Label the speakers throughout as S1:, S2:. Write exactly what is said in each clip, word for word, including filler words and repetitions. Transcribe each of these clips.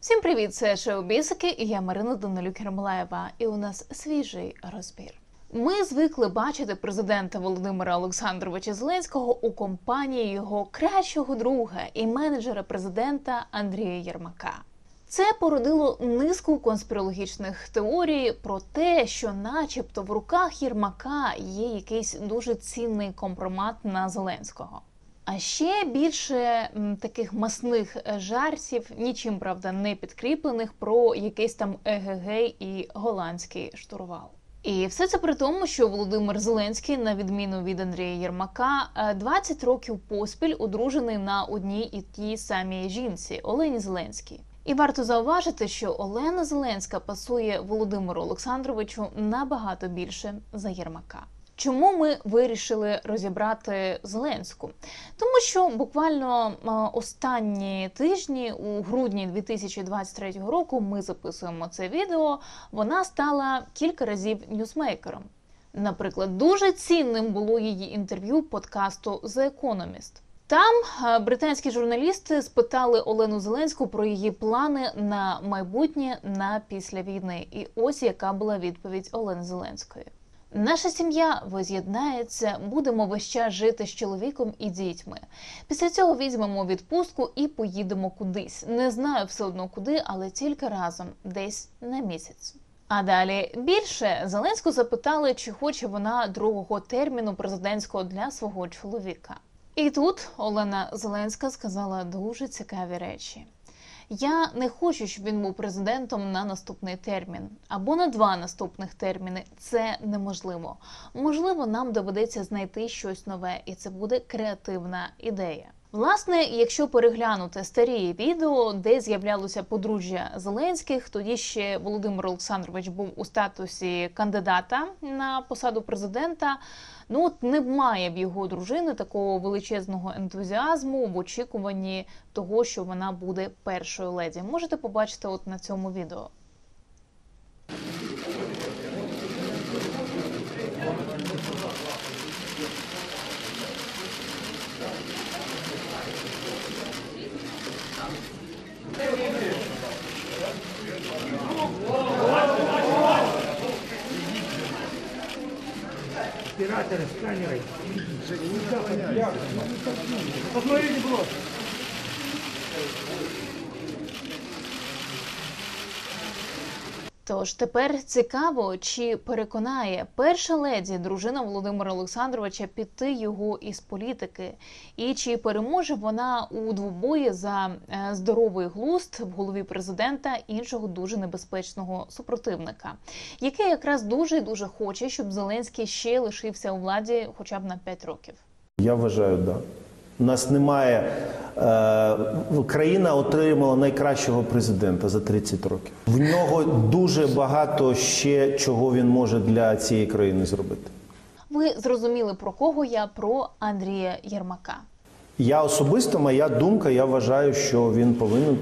S1: Всім привіт, це Шоу-бісики, і я Марина Данилюк-Ермолаєва, і у нас свіжий розбір. Ми звикли бачити президента Володимира Олександровича Зеленського у компанії його кращого друга і менеджера президента Андрія Єрмака. Це породило низку конспірологічних теорій про те, що начебто в руках Єрмака є якийсь дуже цінний компромат на Зеленського. А ще більше м, таких масних жартів, нічим, правда, не підкріплених, про якийсь там егегей і голландський штурвал. І все це при тому, що Володимир Зеленський, на відміну від Андрія Єрмака, двадцять років поспіль одружений на одній і тій самій жінці – Олені Зеленській. І варто зауважити, що Олена Зеленська пасує Володимиру Олександровичу набагато більше за Єрмака. Чому ми вирішили розібрати Зеленську? Тому що буквально останні тижні, у грудні дві тисячі двадцять третього року, ми записуємо це відео, вона стала кілька разів ньюсмейкером. Наприклад, дуже цінним було її інтерв'ю подкасту The Economist. Там британські журналісти спитали Олену Зеленську про її плани на майбутнє на після війни. І ось яка була відповідь Олени Зеленської. Наша сім'я воз'єднається, будемо весь час жити з чоловіком і дітьми. Після цього візьмемо відпустку і поїдемо кудись. Не знаю все одно куди, але тільки разом, десь на місяць. А далі більше Зеленську запитали, чи хоче вона другого терміну президентського для свого чоловіка. І тут Олена Зеленська сказала дуже цікаві речі. Я не хочу, щоб він був президентом на наступний термін. Або на два наступних терміни. Це неможливо. Можливо, нам доведеться знайти щось нове, і це буде креативна ідея. Власне, якщо переглянути старі відео, де з'являлося подружжя Зеленських, тоді ще Володимир Олександрович був у статусі кандидата на посаду президента, ну от немає в його дружини такого величезного ентузіазму в очікуванні того, що вона буде першою леді. Можете побачити от на цьому відео.
S2: Операторы, сканеры. Посмотрите просто.
S1: Тож тепер цікаво, чи переконає перша леді, дружина Володимира Олександровича, піти його із політики, і чи переможе вона у двобої за здоровий глузд в голові президента іншого дуже небезпечного супротивника, який якраз дуже і дуже хоче, щоб Зеленський ще лишився у владі хоча б на п'ять років.
S3: Я вважаю, так. Да. У нас немає, е, країна отримала найкращого президента за тридцять років. В нього дуже багато ще чого він може для цієї країни зробити.
S1: Ви зрозуміли, про кого я? Про Андрія Єрмака.
S3: Я особисто, моя думка, я вважаю, що він повинен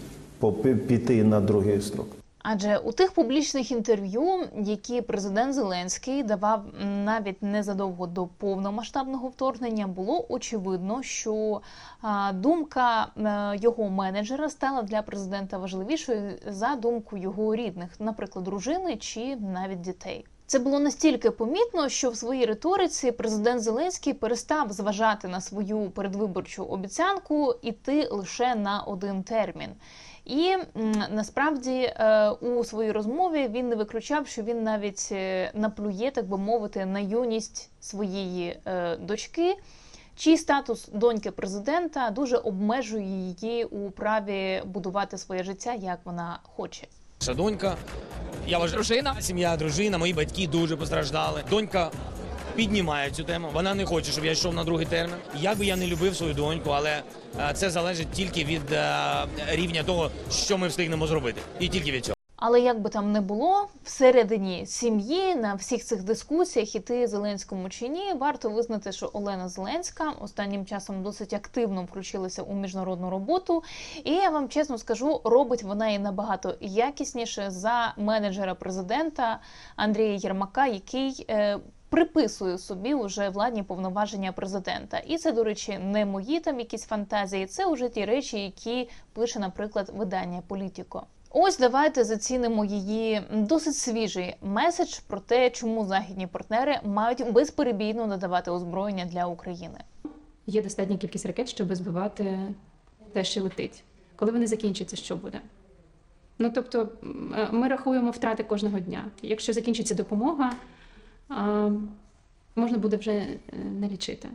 S3: піти на другий строк.
S1: Адже у тих публічних інтерв'ю, які президент Зеленський давав навіть незадовго до повномасштабного вторгнення, було очевидно, що а, думка а, його менеджера стала для президента важливішою за думку його рідних, наприклад, дружини чи навіть дітей. Це було настільки помітно, що в своїй риториці президент Зеленський перестав зважати на свою передвиборчу обіцянку іти лише на один термін. І насправді у своїй розмові він не виключав, що він навіть наплює, так би мовити, на юність своєї дочки, чий статус доньки президента дуже обмежує її у праві будувати своє життя, як вона хоче.
S4: Наша донька, я вважаю, дружина, сім'я, дружина, мої батьки дуже постраждали. Донька піднімає цю тему, вона не хоче, щоб я йшов на другий термін. Як би я не любив свою доньку, але це залежить тільки від рівня того, що ми встигнемо зробити. І тільки від цього.
S1: Але як би там не було, всередині сім'ї, на всіх цих дискусіях, іти Зеленському чи ні, варто визнати, що Олена Зеленська останнім часом досить активно включилася у міжнародну роботу. І я вам чесно скажу, робить вона її набагато якісніше за менеджера президента Андрія Єрмака, який е, приписує собі уже владні повноваження президента. І це, до речі, не мої там якісь фантазії, це вже ті речі, які пише, наприклад, видання «Політіко». Ось давайте зацінимо її досить свіжий меседж про те, чому західні партнери мають безперебійно надавати озброєння для України.
S5: Є достатня кількість ракет, щоб збивати те, що летить. Коли вони закінчаться, що буде? Ну, тобто, ми рахуємо втрати кожного дня. Якщо закінчиться допомога, можна буде вже не лічити.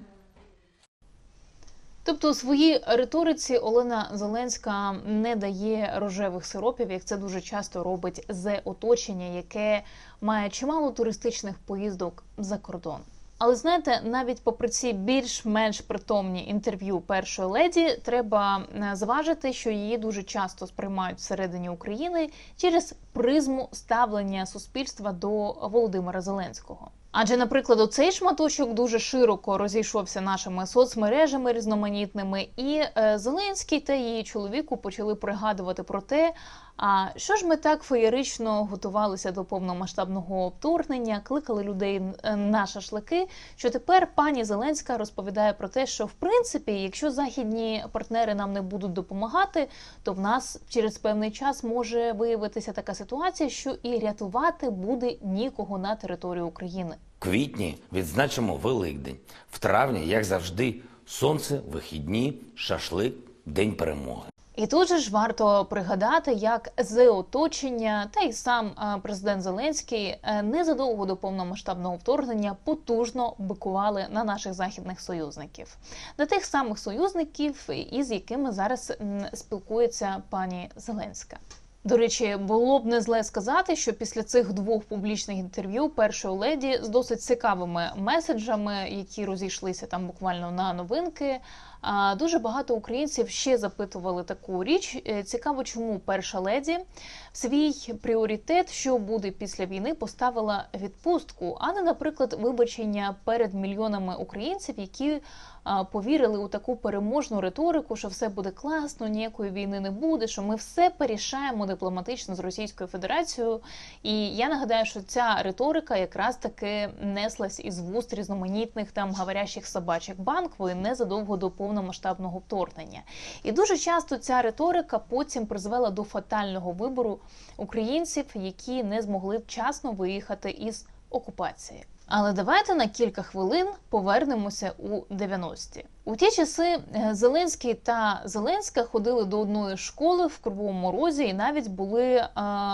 S1: Тобто у своїй риториці Олена Зеленська не дає рожевих сиропів, як це дуже часто робить Зе-оточення, яке має чимало туристичних поїздок за кордон. Але знаєте, навіть попри ці більш-менш притомні інтерв'ю першої леді, треба зважити, що її дуже часто сприймають всередині України через призму ставлення суспільства до Володимира Зеленського. Адже, наприклад, оцей шматочок дуже широко розійшовся нашими соцмережами різноманітними, і е, Зеленський та її чоловіку почали пригадувати про те, а що ж ми так феєрично готувалися до повномасштабного вторгнення, кликали людей на шашлики, що тепер пані Зеленська розповідає про те, що в принципі, якщо західні партнери нам не будуть допомагати, то в нас через певний час може виявитися така ситуація, що і рятувати буде нікого на території України.
S6: В квітні відзначимо Великдень. В травні, як завжди, сонце, вихідні, шашлик, День перемоги.
S1: І тут же ж варто пригадати, як Зе-оточення та й сам президент Зеленський незадовго до повномасштабного вторгнення потужно бикували на наших західних союзників. На тих самих союзників, із якими зараз спілкується пані Зеленська. До речі, було б не зле сказати, що після цих двох публічних інтерв'ю першої леді з досить цікавими меседжами, які розійшлися там буквально на новинки, дуже багато українців ще запитували таку річ. Цікаво, чому перша леді в свій пріоритет, що буде після війни, поставила відпустку, а не, наприклад, вибачення перед мільйонами українців, які повірили у таку переможну риторику, що все буде класно, ніякої війни не буде, що ми все порішаємо дипломатично з Російською Федерацією. І я нагадаю, що ця риторика якраз таки неслась із вуст різноманітних там говорящих собачок Банкової незадовго до повномасштабного вторгнення. І дуже часто ця риторика потім призвела до фатального вибору українців, які не змогли вчасно виїхати із окупації. Але давайте на кілька хвилин повернемося у дев'яності. У ті часи Зеленський та Зеленська ходили до одної школи в Кривому Розі і навіть були,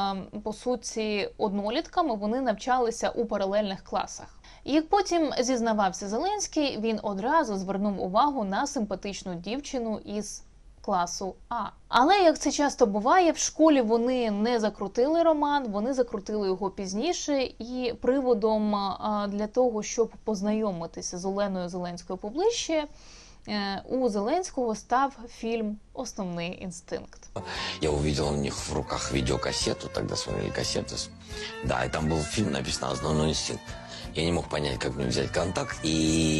S1: по суті, однолітками, вони навчалися у паралельних класах. І як потім зізнавався Зеленський, він одразу звернув увагу на симпатичну дівчину із класу А. Але, як це часто буває, в школі вони не закрутили роман, вони закрутили його пізніше, і приводом для того, щоб познайомитися з Оленою Зеленською поближче, у Зеленського став фільм «Основний інстинкт».
S7: Я увидел у них в руках видеокассету, тогда смотрели кассеты. Да, и там был фильм, написано «Основной инстинкт». Я не мог понять, как мне взять контакт, и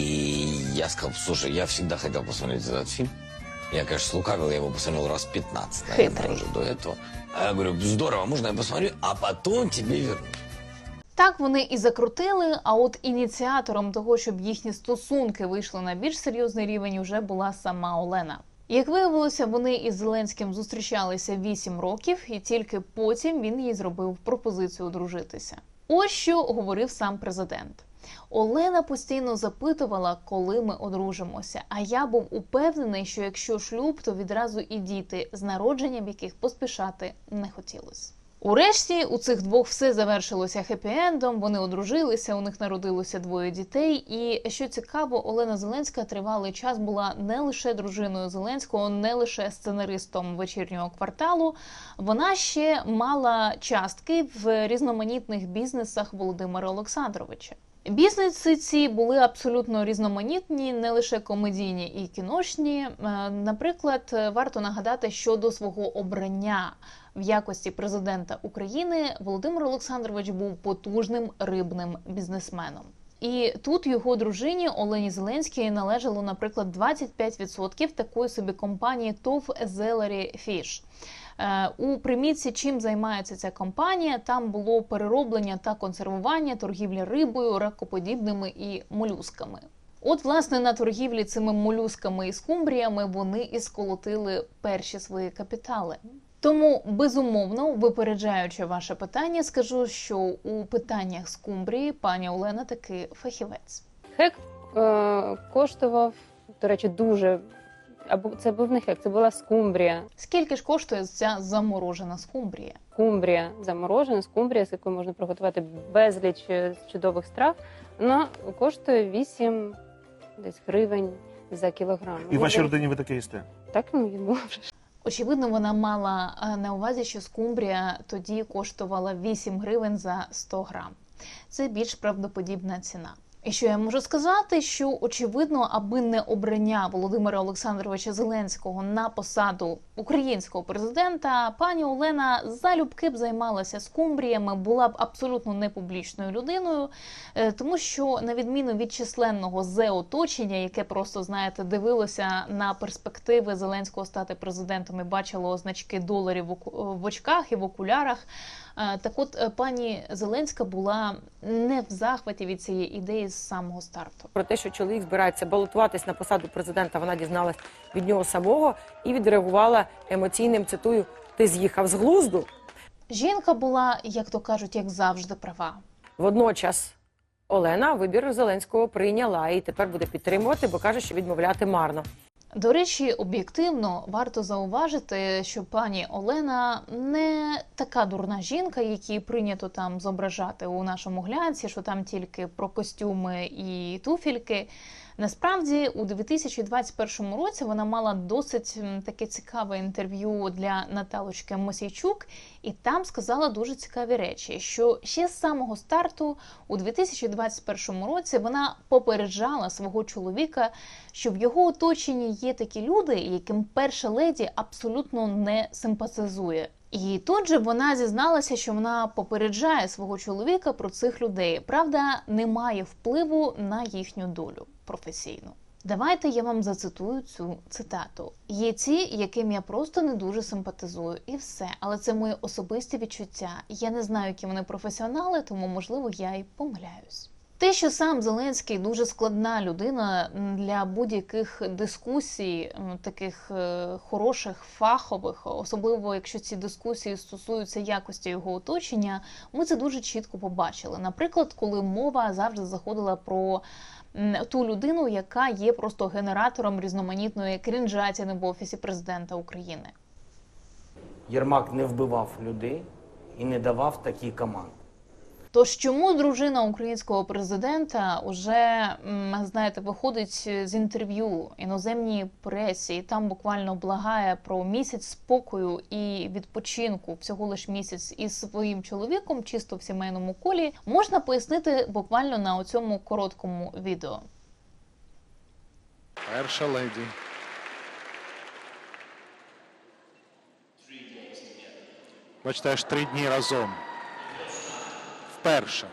S7: я сказал: слушай, я всегда хотел посмотреть этот фильм. Я, конечно, слукавил, я его посмотрел раз пятнадцать, наверное, уже до этого. А я говорю: здорово, можно я посмотрю, а потом тебе верну.
S1: Так вони і закрутили, а от ініціатором того, щоб їхні стосунки вийшли на більш серйозний рівень, вже була сама Олена. Як виявилося, вони із Зеленським зустрічалися вісім років, і тільки потім він їй зробив пропозицію одружитися. Ось що говорив сам президент. Олена постійно запитувала, коли ми одружимося, а я був упевнений, що якщо шлюб, то відразу і діти, з народженням яких поспішати не хотілося. Урешті у цих двох все завершилося хеппі-ендом, вони одружилися, у них народилося двоє дітей. І, що цікаво, Олена Зеленська тривалий час була не лише дружиною Зеленського, не лише сценаристом «Вечірнього кварталу», вона ще мала частки в різноманітних бізнесах Володимира Олександровича. Бізнеси ці були абсолютно різноманітні, не лише комедійні і кіношні. Наприклад, варто нагадати, що до свого обрання в якості президента України Володимир Олександрович був потужним рибним бізнесменом. І тут його дружині Олені Зеленській належало, наприклад, двадцять п'ять відсотків такої собі компанії ТОВ «Зелері Фіш». У примітці «Чим займається ця компанія» там було перероблення та консервування, торгівля рибою, ракоподібними і молюсками. От, власне, на торгівлі цими молюсками і скумбріями вони і сколотили перші свої капітали. Тому, безумовно, випереджаючи ваше питання, скажу, що у питаннях скумбрії пані Олена таки фахівець.
S8: Хек е, коштував, до речі, дуже, або це був не хек, це була скумбрія.
S1: Скільки ж коштує ця заморожена скумбрія?
S8: Скумбрія, заморожена скумбрія, з якою можна приготувати безліч чудових страв, вона коштує вісім десь гривень за кілограм.
S9: І в вашій родині ви таке їсте?
S8: Так, ну, їмо вже.
S1: Очевидно, вона мала на увазі, що скумбрія тоді коштувала вісім гривень за сто грам. Це більш правдоподібна ціна. І що я можу сказати, що, очевидно, аби не обрання Володимира Олександровича Зеленського на посаду українського президента, пані Олена залюбки б займалася скумбріями, була б абсолютно непублічною людиною, тому що, на відміну від численного зе-оточення, яке просто, знаєте, дивилося на перспективи Зеленського стати президентом і бачило значки доларів в очках і в окулярах, так от пані Зеленська була не в захваті від цієї ідеї з самого старту.
S10: Про те, що чоловік збирається балотуватись на посаду президента, вона дізналась від нього самого і відреагувала емоційним, цитую, «ти з'їхав з глузду».
S1: Жінка була, як то кажуть, як завжди, права.
S10: Водночас Олена вибір Зеленського прийняла і тепер буде підтримувати, бо каже, що відмовляти марно.
S1: До речі, об'єктивно варто зауважити, що пані Олена не така дурна жінка, якій прийнято там зображати у нашому глянці, що там тільки про костюми і туфельки. Насправді, у дві тисячі двадцять першому році вона мала досить таке цікаве інтерв'ю для Наталочки Мосійчук, і там сказала дуже цікаві речі, що ще з самого старту у дві тисячі двадцять першому році вона попереджала свого чоловіка, що в його оточенні є такі люди, яким перша леді абсолютно не симпатизує. І тут же вона зізналася, що вона попереджає свого чоловіка про цих людей. Правда, не має впливу на їхню долю професійну. Давайте я вам зацитую цю цитату. «Є ті, яким я просто не дуже симпатизую, і все. Але це мої особисті відчуття. Я не знаю, які вони професіонали, тому, можливо, я й помиляюсь». Те, що сам Зеленський дуже складна людина для будь-яких дискусій, таких хороших, фахових, особливо якщо ці дискусії стосуються якості його оточення, ми це дуже чітко побачили. Наприклад, коли мова завжди заходила про ту людину, яка є просто генератором різноманітної крінжатіни в Офісі президента України.
S4: Єрмак не вбивав людей і не давав такі команди.
S1: Тож чому дружина українського президента уже, знаєте, виходить з інтерв'ю іноземній пресі і там буквально благає про місяць спокою і відпочинку, всього лиш місяць із своїм чоловіком, чисто в сімейному колі, можна пояснити буквально на оцьому короткому відео.
S9: Перша леді. Бачите, аж три дні разом. Вперше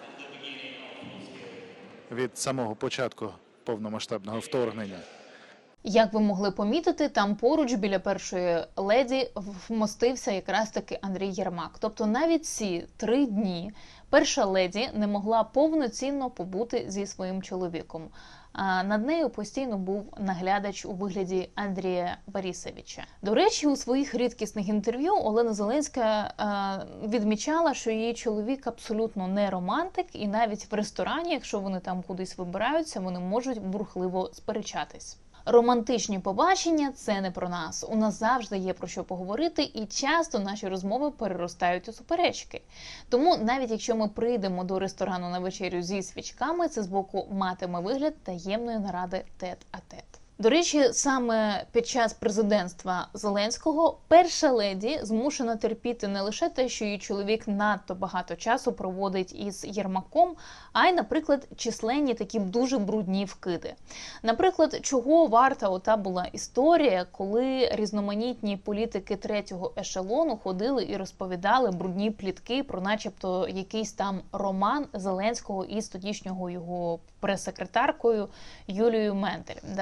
S9: від самого початку повномасштабного вторгнення.
S1: Як ви могли помітити, там поруч біля першої леді вмостився якраз таки Андрій Єрмак. Тобто навіть ці три дні перша леді не могла повноцінно побути зі своїм чоловіком. А над нею постійно був наглядач у вигляді Андрія Борисовича. До речі, у своїх рідкісних інтерв'ю Олена Зеленська е, відмічала, що її чоловік абсолютно не романтик, і навіть в ресторані, якщо вони там кудись вибираються, вони можуть бурхливо сперечатись. Романтичні побачення – це не про нас. У нас завжди є про що поговорити, і часто наші розмови переростають у суперечки. Тому навіть якщо ми прийдемо до ресторану на вечерю зі свічками, це з боку матиме вигляд таємної наради тет-а-тет. До речі, саме під час президентства Зеленського перша леді змушена терпіти не лише те, що її чоловік надто багато часу проводить із Єрмаком, а й, наприклад, численні такі дуже брудні вкиди. Наприклад, чого варта ота була історія, коли різноманітні політики третього ешелону ходили і розповідали брудні плітки про начебто якийсь там роман Зеленського із тодішнього його прес-секретаркою Юлією Мендель. Давайте нагадаємо,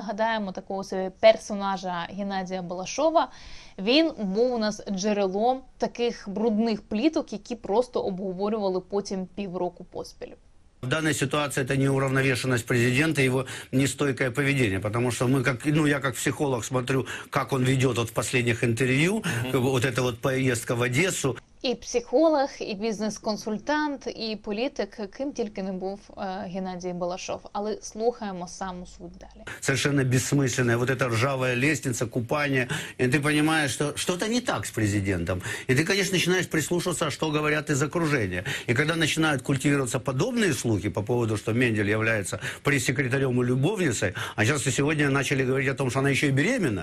S1: нагадаємо такого собі персонажа Геннадія Балашова, він був у нас джерелом таких брудних пліток, які просто обговорювали потім півроку поспіль.
S11: В данной ситуации это неуравновешенность президента, его нестойкое поведение, потому что мы, как, ну, я как психолог смотрю, как он ведет вот в последних интервью, mm-hmm. вот эта вот поездка в Одессу.
S1: І психолог, і бізнес-консультант, і політик, ким тільки не був е, Геннадій Балашов. Але слухаємо саму суть далі.
S11: Совершенно бессмысленная вот эта ржавая лестница, купание. И ты понимаешь, что что-то не так с президентом. И ты, конечно, начинаешь прислушиваться, что говорят из окружения. И когда начинают культивироваться подобные слухи по поводу, что Мендель является пресс-секретарем и любовницей, а сейчас и сегодня начали говорить о том, что она еще и беременна.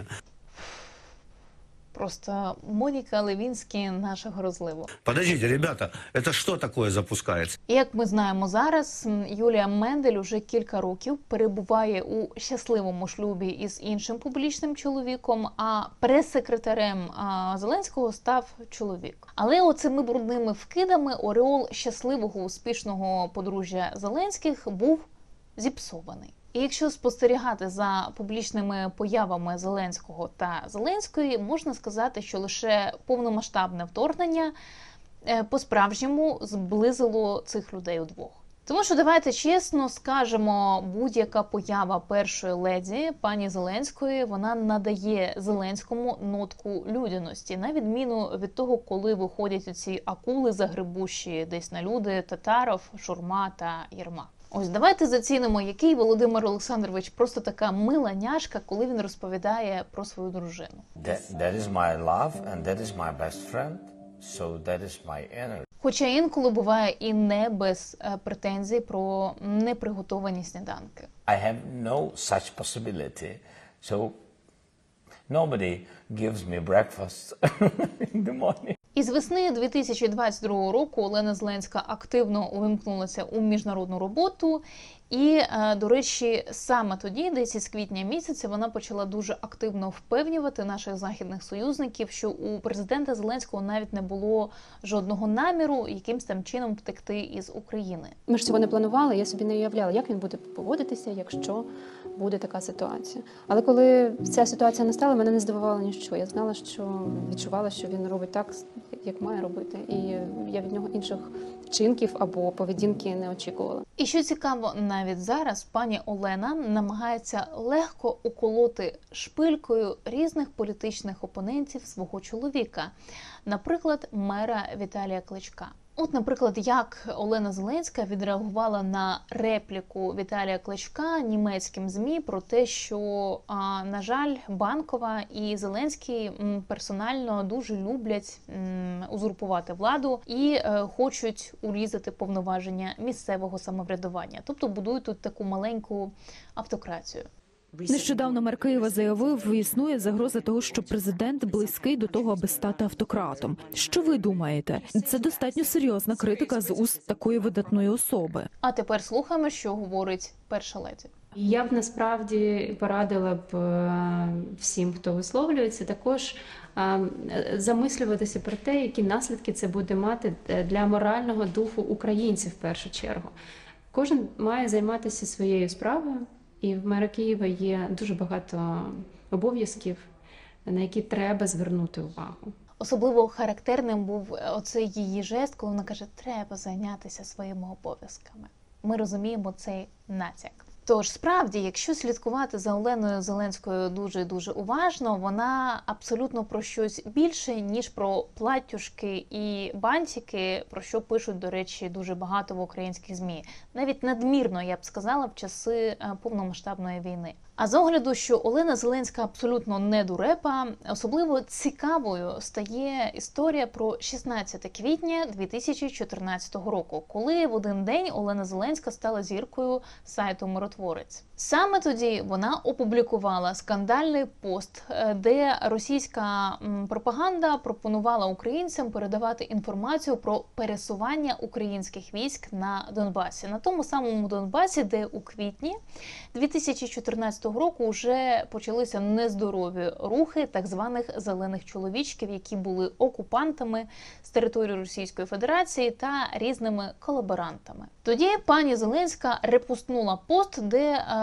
S1: Просто Моніка Левінський нашого розливу.
S11: Подождите, ребята, это что такое запускается?
S1: І як ми знаємо зараз, Юлія Мендель уже кілька років перебуває у щасливому шлюбі із іншим публічним чоловіком, а прес-секретарем Зеленського став чоловік. Але оцими брудними вкидами ореол щасливого, успішного подружжя Зеленських був зіпсований. І якщо спостерігати за публічними появами Зеленського та Зеленської, можна сказати, що лише повномасштабне вторгнення по-справжньому зблизило цих людей удвох. Тому що давайте чесно скажемо, будь-яка поява першої леді, пані Зеленської, вона надає Зеленському нотку людяності, на відміну від того, коли виходять оці акули загребущі десь на люди Татаров, Шурма та Єрмак. Ось давайте зацінимо, який Володимир Олександрович просто така мила няшка, коли він розповідає про свою дружину.
S12: That, that is my love and that is my best friend, so that is my energy.
S1: Хоча інколи буває і не без претензій про неприготовані сніданки.
S12: I have no such possibility, so nobody gives me breakfast in the morning.
S1: Із весни дві тисячі двадцять другого року Олена Зеленська активно увімкнулася у міжнародну роботу. І, до речі, саме тоді, десь із квітня місяця, вона почала дуже активно впевнювати наших західних союзників, що у президента Зеленського навіть не було жодного наміру якимсь там чином втекти із України.
S5: Ми ж цього не планували, я собі не уявляла, як він буде поводитися, якщо буде така ситуація. Але коли ця ситуація настала, мене не здивувало ніщо. Я знала, що відчувала, що він робить так, як має робити. І я від нього інших вчинків або поведінки не очікувала.
S1: І що цікаво, навіть зараз пані Олена намагається легко уколоти шпилькою різних політичних опонентів свого чоловіка. Наприклад, мера Віталія Кличка. От, наприклад, як Олена Зеленська відреагувала на репліку Віталія Кличка німецьким ЗМІ про те, що, на жаль, Банкова і Зеленський персонально дуже люблять узурпувати владу і хочуть урізати повноваження місцевого самоврядування. Тобто будують тут таку маленьку автократію.
S13: Нещодавно мер Києва заявив, існує загроза того, що президент близький до того, аби стати автократом. Що ви думаєте? Це достатньо серйозна критика з уст такої видатної особи.
S1: А тепер слухаємо, що говорить перша леді.
S5: Я б насправді порадила б всім, хто висловлюється, також замислюватися про те, які наслідки це буде мати для морального духу українців в першу чергу. Кожен має займатися своєю справою. І в мера Києва є дуже багато обов'язків, на які треба звернути увагу.
S1: Особливо характерним був оцей її жест, коли вона каже, треба зайнятися своїми обов'язками. Ми розуміємо цей натяк. Тож, справді, якщо слідкувати за Оленою Зеленською дуже-дуже уважно, вона абсолютно про щось більше, ніж про платтюшки і бантики, про що пишуть, до речі, дуже багато в українських ЗМІ. Навіть надмірно, я б сказала, в часи повномасштабної війни. А з огляду, що Олена Зеленська абсолютно не дурепа, особливо цікавою стає історія про шістнадцяте квітня дві тисячі чотирнадцятого року, коли в один день Олена Зеленська стала зіркою сайту «Миротворець». Саме тоді вона опублікувала скандальний пост, де російська пропаганда пропонувала українцям передавати інформацію про пересування українських військ на Донбасі. На тому самому Донбасі, де у квітні дві тисячі чотирнадцятого року вже почалися нездорові рухи так званих зелених чоловічків, які були окупантами з території Російської Федерації та різними колаборантами. Тоді пані Зеленська репостнула пост, де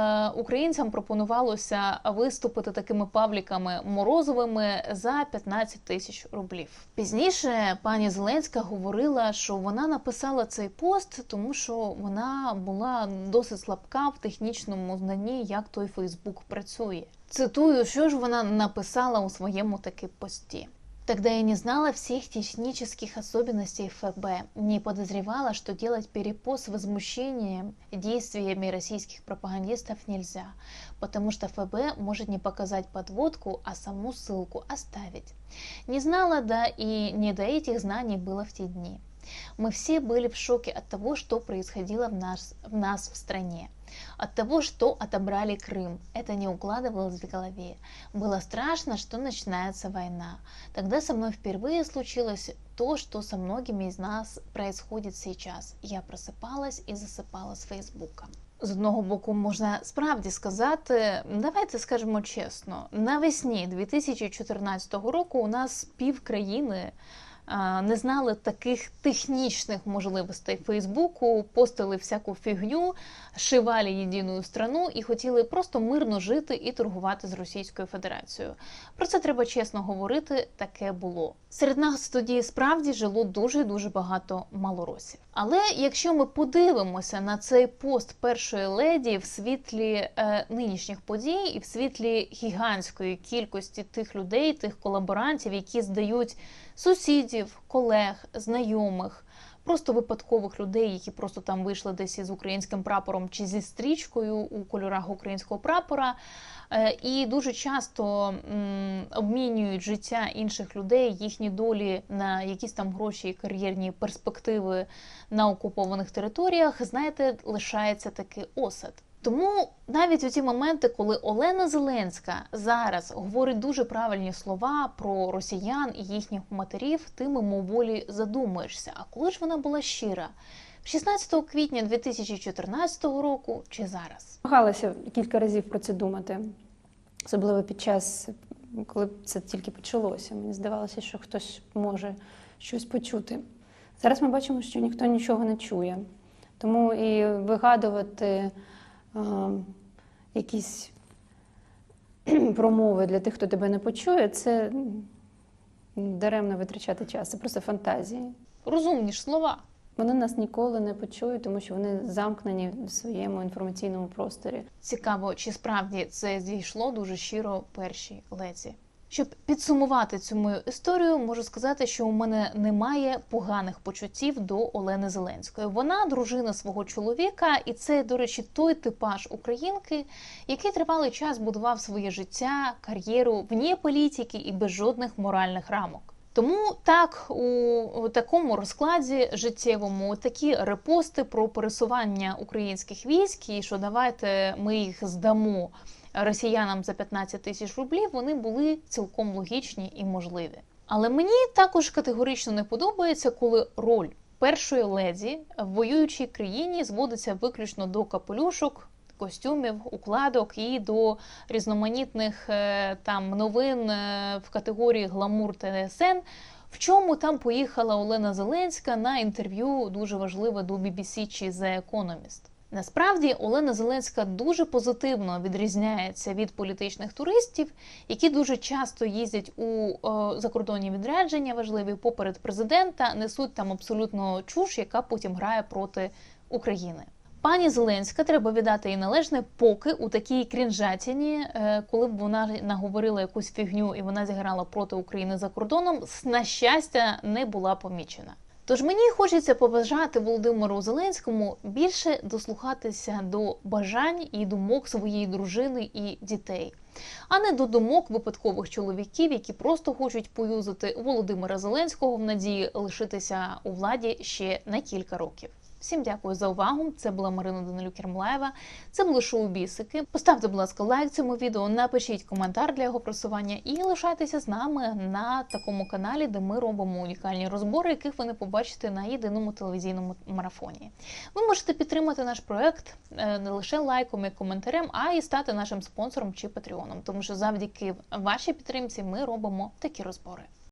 S1: е, українцям пропонувалося виступити такими павліками Морозовими за п'ятнадцять тисяч рублів. Пізніше пані Зеленська говорила, що вона написала цей пост, тому що вона була досить слабка в технічному знанні, як той Фейсбук працює. Цитую, що ж вона написала у своєму таки пості. Тогда я не знала всех технических особенностей ФБ, не подозревала, что делать перепост с возмущением действиями российских пропагандистов нельзя, потому что ФБ может не показать подводку, а саму ссылку оставить. Не знала, да и не до этих знаний было в те дни. Мы все были в шоке от того, что происходило в нас, в нас в стране. От того, что отобрали Крым. Это не укладывалось в голове. Было страшно, что начинается война. Тогда со мной впервые случилось то, что со многими из нас происходит сейчас. Я просипалась і засипала з Фейсбука. З одного боку, можна справді сказати, давайте скажемо чесно, навесні дві тисячі чотирнадцятого року у нас пів країни не знали таких технічних можливостей Фейсбуку, постили всяку фігню, шивали єдину страну і хотіли просто мирно жити і торгувати з Російською Федерацією. Про це треба чесно говорити, таке було. Серед нас тоді справді жило дуже-дуже багато малоросів. Але якщо ми подивимося на цей пост першої леді в світлі е, нинішніх подій і в світлі гігантської кількості тих людей, тих колаборантів, які здають сусідів, колег, знайомих, просто випадкових людей, які просто там вийшли десь із українським прапором чи зі стрічкою у кольорах українського прапора, і дуже часто м, обмінюють життя інших людей, їхні долі на якісь там гроші і кар'єрні перспективи на окупованих територіях, знаєте, лишається такий осад. Тому навіть у ті моменти, коли Олена Зеленська зараз говорить дуже правильні слова про росіян і їхніх матерів, ти мимоволі задумаєшся, а коли ж вона була щира? шістнадцятого квітня дві тисячі чотирнадцятого року чи зараз?
S5: Намагалася кілька разів про це думати, особливо під час, коли це тільки почалося. Мені здавалося, що хтось може щось почути. Зараз ми бачимо, що ніхто нічого не чує. Тому і вигадувати а, якісь промови для тих, хто тебе не почує, це даремно витрачати час, це просто фантазії.
S1: Розумні ж слова.
S5: Вони нас ніколи не почують, тому що вони замкнені в своєму інформаційному просторі.
S1: Цікаво, чи справді це зійшло дуже щиро першій леді. Щоб підсумувати цю мою історію, можу сказати, що у мене немає поганих почуттів до Олени Зеленської. Вона дружина свого чоловіка, і це, до речі, той типаж українки, який тривалий час будував своє життя, кар'єру вне політики і без жодних моральних рамок. Тому так, у такому розкладі життєвому такі репости про пересування українських військ і що давайте ми їх здамо росіянам за п'ятнадцять тисяч рублів, вони були цілком логічні і можливі. Але мені також категорично не подобається, коли роль першої леді в воюючій країні зводиться виключно до капелюшок, костюмів, укладок і до різноманітних там новин в категорії гламур та ен ес ен, в чому там поїхала Олена Зеленська на інтерв'ю дуже важливе до бі бі сі чи The Economist. Насправді, Олена Зеленська дуже позитивно відрізняється від політичних туристів, які дуже часто їздять у о, закордонні відрядження важливі поперед президента, несуть там абсолютно чуш, яка потім грає проти України. Пані Зеленська, треба віддати їй належне, поки у такій крінжатіні, коли б вона наговорила якусь фігню і вона зіграла проти України за кордоном, на щастя, не була помічена. Тож мені хочеться побажати Володимиру Зеленському більше дослухатися до бажань і думок своєї дружини і дітей, а не до думок випадкових чоловіків, які просто хочуть поюзати Володимира Зеленського в надії лишитися у владі ще на кілька років. Всім дякую за увагу. Це була Марина Данилюк-Ермолаєва. Це було шоу «Бісики». Поставте, будь ласка, лайк цьому відео, напишіть коментар для його просування і лишайтеся з нами на такому каналі, де ми робимо унікальні розбори, яких ви не побачите на єдиному телевізійному марафоні. Ви можете підтримати наш проект не лише лайком і коментарем, а й стати нашим спонсором чи патреоном, тому що завдяки вашій підтримці ми робимо такі розбори.